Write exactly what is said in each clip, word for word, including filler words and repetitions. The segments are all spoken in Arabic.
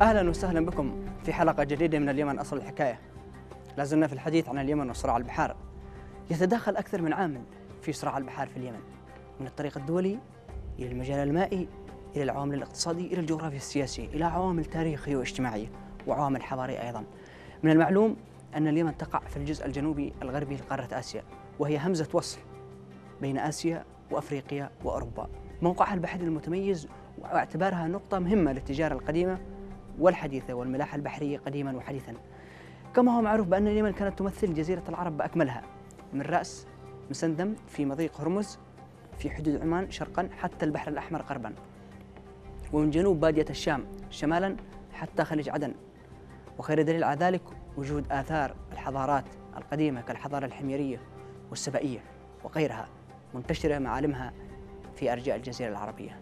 أهلا وسهلا بكم في حلقة جديدة من اليمن أصل الحكاية. لازلنا في الحديث عن اليمن وصراع البحار. يتداخل أكثر من عامل في صراع البحار في اليمن، من الطريق الدولي إلى المجال المائي إلى العوامل الاقتصادية إلى الجغرافيا السياسية إلى عوامل تاريخية واجتماعية وعوامل حضارية أيضا. من المعلوم أن اليمن تقع في الجزء الجنوبي الغربي لقارة آسيا، وهي همزة وصل بين آسيا وأفريقيا وأوروبا. موقعها البحري المتميز واعتبارها نقطة مهمة للتجارة القديمة والحديثة والملاحة البحرية قديما وحديثا. كما هو معروف بأن اليمن كانت تمثل جزيرة العرب بأكملها، من رأس مسندم في مضيق هرمز في حدود عمان شرقا حتى البحر الأحمر غربا، ومن جنوب بادية الشام شمالا حتى خليج عدن. وخير دليل على ذلك وجود آثار الحضارات القديمة كالحضارة الحميرية والسبائية وغيرها منتشرة معالمها في أرجاء الجزيرة العربية.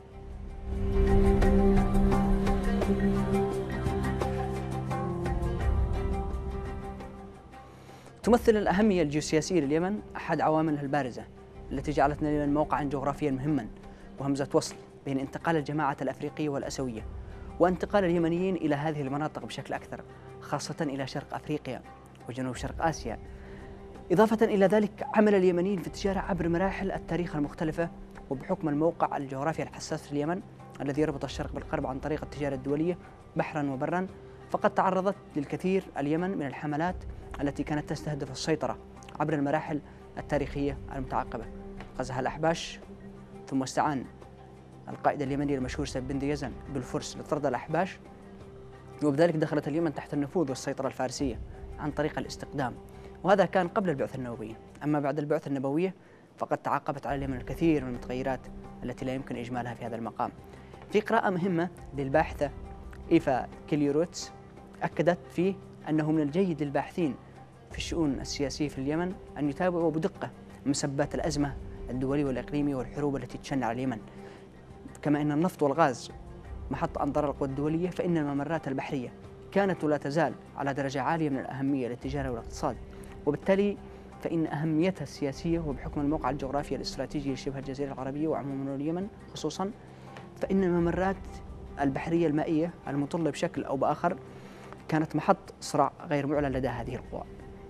تمثل الأهمية الجيوسياسية لليمن أحد عواملها البارزة التي جعلتنا اليمن موقعا جغرافيا مهما وهمزة وصل بين انتقال الجماعة الأفريقية والأسوية وانتقال اليمنيين إلى هذه المناطق بشكل أكثر، خاصة إلى شرق أفريقيا وجنوب شرق آسيا. إضافة إلى ذلك عمل اليمنيين في التجارة عبر مراحل التاريخ المختلفة، وبحكم الموقع الجغرافي الحساس في اليمن الذي يربط الشرق بالغرب عن طريق التجارة الدولية بحرا وبرا، فقد تعرضت للكثير اليمن من الحملات التي كانت تستهدف السيطرة عبر المراحل التاريخية المتعاقبة. غزاها الأحباش، ثم استعان القائد اليمني المشهور سيف بن يزن بالفرس لطرد الأحباش، وبذلك دخلت اليمن تحت النفوذ والسيطرة الفارسية عن طريق الاستقدام، وهذا كان قبل البعثة النبوية. أما بعد البعثة النبوية فقد تعاقبت على اليمن الكثير من المتغيرات التي لا يمكن إجمالها في هذا المقام. في قراءة مهمة للباحثة إيفا كيليروتس أكدت فيه أنه من الجيد للباحثين في الشؤون السياسية في اليمن أن يتابعوا بدقة مسبات الأزمة الدولية والإقليمية والحروب التي تشن على اليمن. كما أن النفط والغاز محط أنظار القوى الدولية، فإن الممرات البحرية كانت ولا تزال على درجة عالية من الأهمية للتجارة والاقتصاد، وبالتالي فإن أهميتها السياسية وبحكم الموقع الجغرافي الاستراتيجي لشبه الجزيرة العربية وعموما اليمن خصوصا، فإن الممرات البحرية المائية المطلة بشكل أو بآخر كانت محط صراع غير معلن لدى هذه القوى.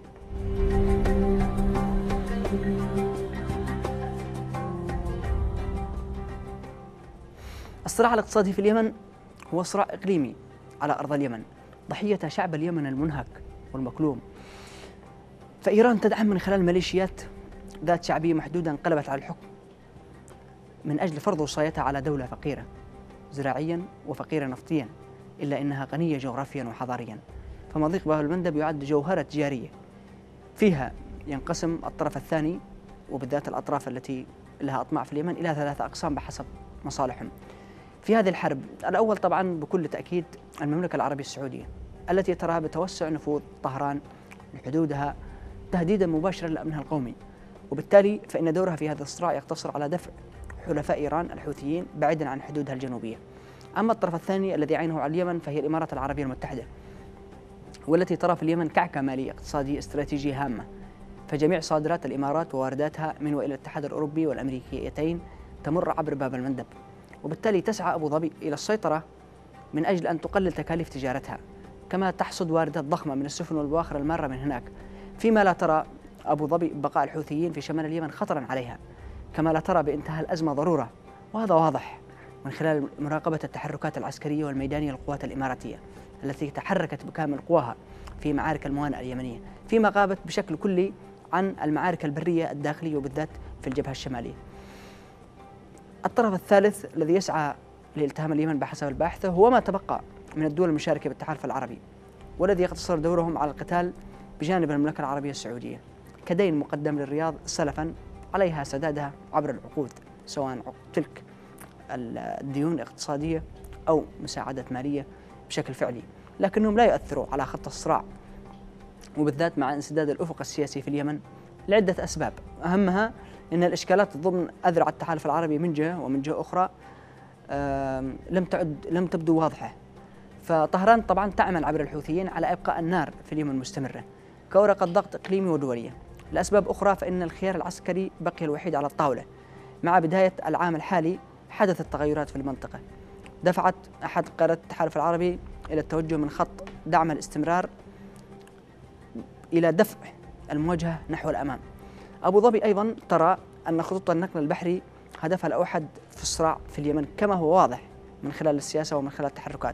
الصراع الاقتصادي في اليمن هو صراع إقليمي على أرض اليمن، ضحية شعب اليمن المنهك والمكلوم. فإيران تدعم من خلال ميليشيات ذات شعبية محدودة انقلبت على الحكم من أجل فرض وصايتها على دولة فقيرة زراعيا وفقيرة نفطيا، إلا أنها غنية جغرافيا وحضاريا. فمضيق باب المندب يعد جوهرة تجارية فيها ينقسم الطرف الثاني وبالذات الأطراف التي لها أطماع في اليمن إلى ثلاثة أقسام بحسب مصالحهم في هذه الحرب. الأول طبعا بكل تأكيد المملكة العربية السعودية التي تراها بتوسع نفوذ طهران لحدودها تهديدا مباشرا لأمنها القومي، وبالتالي فإن دورها في هذا الصراع يقتصر على دفع حلفاء إيران الحوثيين بعيدا عن حدودها الجنوبية. أما الطرف الثاني الذي عينه على اليمن فهي الإمارات العربية المتحدة، والتي ترى في اليمن كعكة مالية اقتصادية استراتيجية هامة، فجميع صادرات الإمارات ووارداتها من وإلى الاتحاد الأوروبي والأمريكيتين تمر عبر باب المندب، وبالتالي تسعى أبو ظبي إلى السيطرة من أجل أن تقلل تكاليف تجارتها، كما تحصد واردات ضخمة من السفن والبواخر المارة من هناك، فيما لا ترى أبو ظبي بقاء الحوثيين في شمال اليمن خطرا عليها، كما لا ترى بانتهاء الأزمة ضرورة، وهذا واضح من خلال مراقبة التحركات العسكرية والميدانية للقوات الإماراتية التي تحركت بكامل قواها في معارك الموانئة اليمنية، فيما غابت بشكل كلي عن المعارك البرية الداخلية وبالذات في الجبهة الشمالية. الطرف الثالث الذي يسعى لالتهام اليمن بحسب الباحثة هو ما تبقى من الدول المشاركة بالتحالف العربي، والذي يقتصر دورهم على القتال بجانب المملكة العربية السعودية كدين مقدم للرياض سلفا عليها سدادها عبر العقود، سواء تلك الديون الاقتصادية أو مساعدة مالية بشكل فعلي، لكنهم لا يؤثروا على خط الصراع، وبالذات مع انسداد الأفق السياسي في اليمن لعدة أسباب، أهمها أن الإشكالات ضمن أذرع التحالف العربي من جهة ومن جهة أخرى لم تعد لم تبدو واضحة. فطهران طبعا تعمل عبر الحوثيين على إبقاء النار في اليمن مستمرة كورقة ضغط إقليمي ودولية. لأسباب أخرى فإن الخيار العسكري بقي الوحيد على الطاولة. مع بداية العام الحالي حدثت تغيرات في المنطقة دفعت أحد قادة التحالف العربي إلى التوجه من خط دعم الاستمرار إلى دفع المواجهة نحو الأمام. أبو ظبي أيضا ترى أن خطوط النقل البحري هدفها الأوحد في الصراع في اليمن كما هو واضح من خلال السياسة ومن خلال التحركات.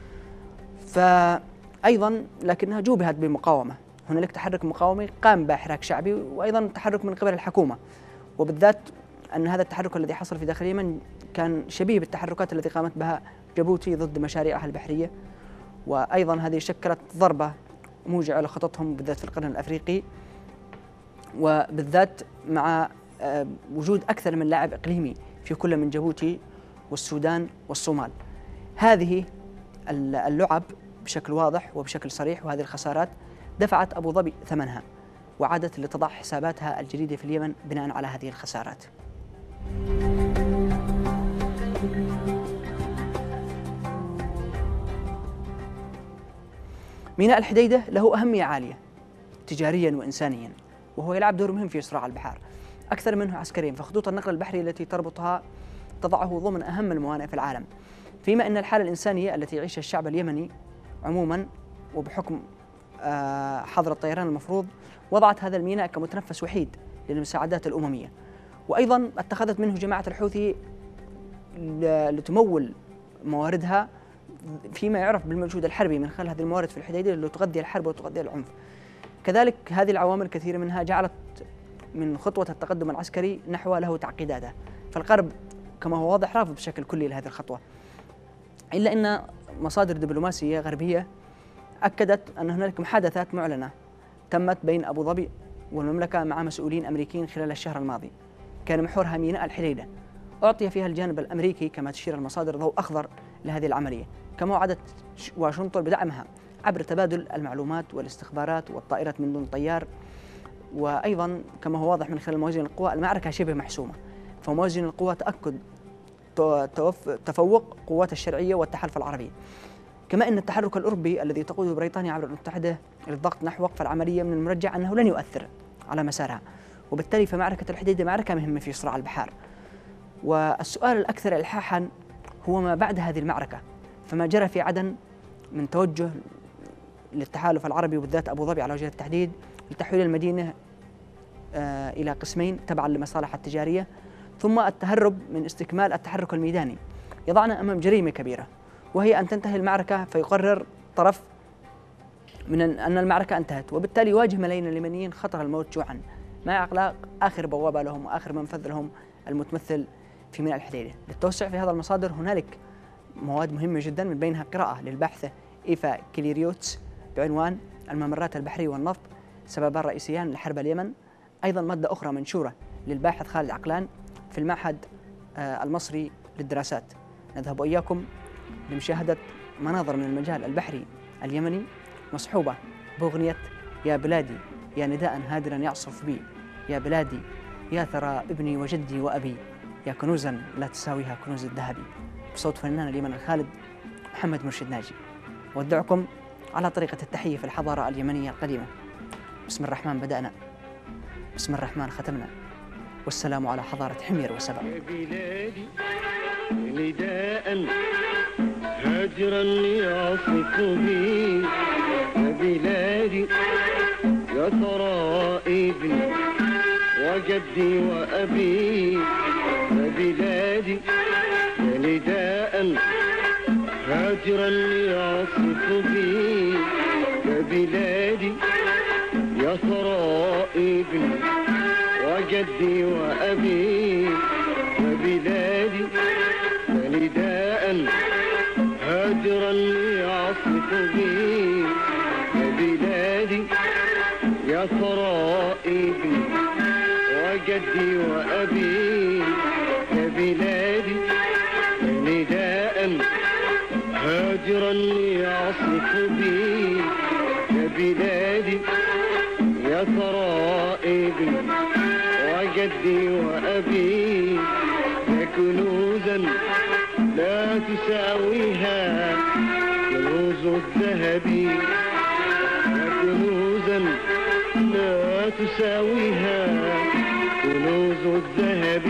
فأيضا لكنها جوبهت بمقاومة، هنالك تحرك مقاومي قام بحراك شعبي، وأيضا تحرك من قبل الحكومة، وبالذات أن هذا التحرك الذي حصل في داخل اليمن كان شبيه بالتحركات التي قامت بها جيبوتي ضد مشاريعها البحرية، وأيضا هذه شكلت ضربة موجعة لخططهم بالذات في القرن الأفريقي، وبالذات مع وجود أكثر من لاعب إقليمي في كل من جيبوتي والسودان والصومال. هذه اللعب بشكل واضح وبشكل صريح، وهذه الخسارات دفعت أبو ظبي ثمنها، وعادت لتضع حساباتها الجديدة في اليمن بناء على هذه الخسارات. ميناء الحديدة له أهمية عالية تجاريا وإنسانيا، وهو يلعب دور مهم في صراع البحار أكثر منه عسكريا، فخطوط النقل البحري التي تربطها تضعه ضمن أهم الموانئ في العالم، فيما أن الحالة الإنسانية التي يعيشها الشعب اليمني عموما وبحكم حظر الطيران المفروض وضعت هذا الميناء كمتنفس وحيد للمساعدات الأممية، وأيضا اتخذت منه جماعة الحوثي لتمول مواردها فيما يعرف بالمجهود الحربي من خلال هذه الموارد في الحديدة لتغذي الحرب وتغذي العنف. كذلك هذه العوامل كثير منها جعلت من خطوة التقدم العسكري نحو له تعقيداته، فالغرب كما هو واضح رافض بشكل كلي لهذه الخطوة، إلا أن مصادر دبلوماسية غربية أكدت أن هنالك محادثات معلنة تمت بين أبو ظبي والمملكة مع مسؤولين أمريكيين خلال الشهر الماضي، كان محورها ميناء الحديدة، أعطي فيها الجانب الأمريكي كما تشير المصادر ضوء أخضر لهذه العملية، كما وعدت واشنطن بدعمها عبر تبادل المعلومات والاستخبارات والطائرات من دون طيار. وأيضا كما هو واضح من خلال موازين القوى المعركة شبه محسومة، فموازين القوى تأكد تفوق قوات الشرعية والتحالف العربي، كما أن التحرك الأوروبي الذي تقوده بريطانيا عبر الولايات المتحدة للضغط نحو وقف العملية من المرجح أنه لن يؤثر على مسارها، وبالتالي فمعركة الحديدة معركة مهمة في صراع البحار. والسؤال الأكثر إلحاحا هو ما بعد هذه المعركة، فما جرى في عدن من توجه للتحالف العربي وبالذات أبو ظبي على وجه التحديد لتحويل المدينة آه إلى قسمين تبعا لمصالح التجارية، ثم التهرب من استكمال التحرك الميداني، يضعنا أمام جريمة كبيرة، وهي أن تنتهي المعركة فيقرر طرف من أن المعركة انتهت، وبالتالي يواجه ملايين اليمنيين خطر الموت جوعا مع إغلاق آخر بوابة لهم وآخر منفذ لهم المتمثل في ميناء الحديدة. للتوسع في هذا المصادر هنالك مواد مهمة جدا، من بينها قراءة للباحثة إيفا كليريوتس بعنوان الممرات البحرية والنفط سببان رئيسيان لحرب اليمن، أيضا مادة أخرى منشورة للباحث خالد عقلان في المعهد المصري للدراسات. نذهب وإياكم لمشاهدة مناظر من المجال البحري اليمني مصحوبة بأغنية يا بلادي يا نداء هادرا يعصف بي، يا بلادي يا ثرى ابني وجدي وأبي، يا كنوزا لا تساويها كنوز الذهب، بصوت فنان اليمن الخالد محمد مرشد ناجي. أودعكم على طريقة التحية في الحضارة اليمنية القديمة. بسم الرحمن بدأنا، بسم الرحمن ختمنا، والسلام على حضارة حمير وسبأ. يا بلادي نداء هاجرا يعصف بي، يا بلادي يا ثرى ابني وجدي وأبي، يا بلادي يا نداء هاجرا يعصف بي، يا بلادي يا ثرى ابني وجدي وأبي، يا بلادي يا نداء هاجرا يعصف بي، يا بلادي يا ثرى ابني وجدي وأبي، يا بلادي يا نداء هاجرا يعصف بي، يا بلادي يا ثرى ابني وجدي وأبي، يا كنوزا لا تساويها كنوز الذهب، يا كنوزا لا تساويها كنوز الذهب،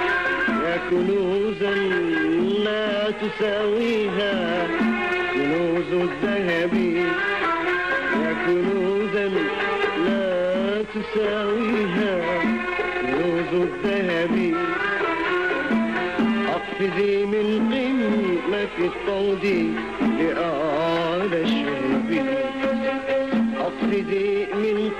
يا كنوزا لا تساويها كنوز كنوز الذهب يا كنوزا لا تساويها كنوز الذهب أقفزي من قمة الطود لأعلى الشهب أقفزي من